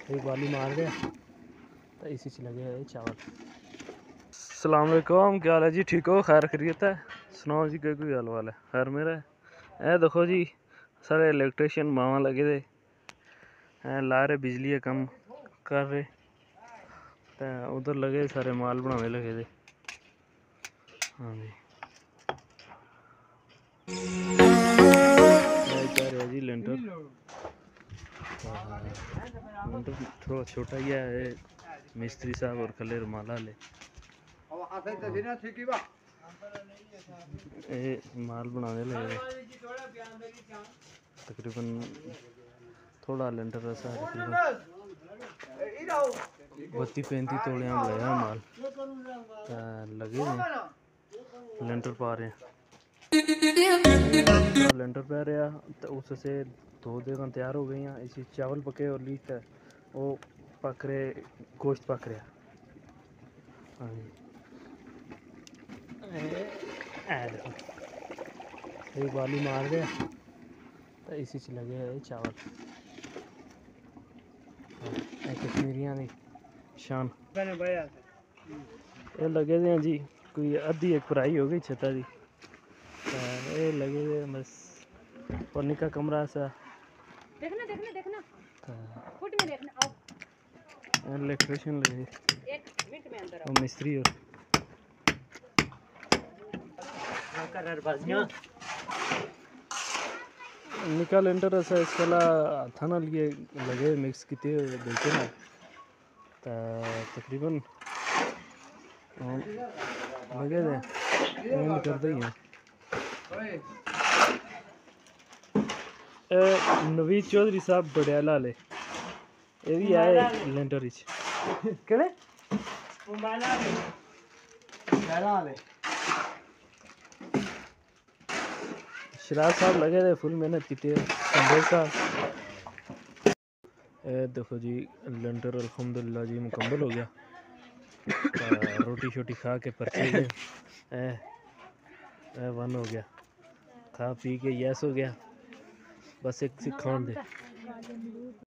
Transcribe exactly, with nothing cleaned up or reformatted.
एक बाली मार गया तो इसी च लगे है चावल। अस्सलाम वालेकुम, क्या हाल है जी? ठीक हो? खैर खैरियत है? सुनाओ जी, कोई हाल वाल है? खैर मेरा है। देखो जी, सारे इलेक्ट्रिशियन मावा लगे दे ला रहे, बिजली का कम कर रहे, तो उधर लगे सारे माल बनाने लगे दे। हाँ जी, कर रहे जी लेंटर। लेंटर थोड़ा छोटा ही है, मिस्त्री साहब और खले रुमाला ले ए माल बनाने लगे तकरीबन। थोड़ा लेंटर ऐसा तकरीबन बत्ती पैंती तोड़ियाँ बनाया माल लगे हैं, लेंटर पा रहे हैं। लेंटर पै रहा तो उससे दो जगह तैयार हो गई हैं। इसी चावल पके और लीक है वो पक रहे, गोश्त पक रहा। हाँ जी, एक बाली मार गया तो इसी च लगे है चावल। कश्मीरियां दी शान ये लगे दे हैं जी। कोई अद्धी एक भराई हो गई छत्ता दी, ये लगे दे बस। और निका कमरा सा देखना देखना देखना फुट में देखना। आओ इलेक्ट्रिशियन लगे एक मिनट में अंदर आओ, मिस्त्री और निका लेंटर ऐसा इसका थाना लिए लगे मिक्स किए देखे ना तकरीबन लगे थे एंड कर दी हैं। नवीद चौधरी साहब बड़ियाला वाले ये भी आए लेंटर विच केड़े शराब साहब लगे थे, फुल मेहनत की थी। ए देखो जी, लेंटर अल्हम्दुलिल्लाह जी मुकम्मल हो गया। रोटी शोटी खा के परचे ए, ए वन हो गया, खा पी के यस हो गया, बस एक खान दे।